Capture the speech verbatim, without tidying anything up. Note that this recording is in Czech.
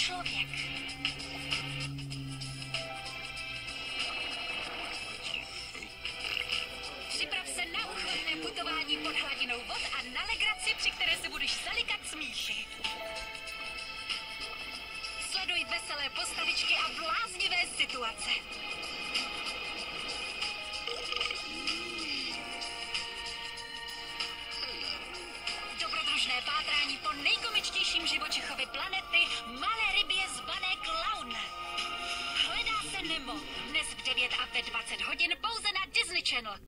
člověk. Připrav se na úchvatné putování pod hladinou vod a na legraci, při které se budeš zalikat smíchy. Sleduj veselé postavičky a bláznivé situace. Dobrodružné pátrání po nejkomičtějším živočichovi planety, malé rybě zvané klaun. Hledá se Nemo. Dnes v devět a ve dvacet hodin pouze na Disney Channel.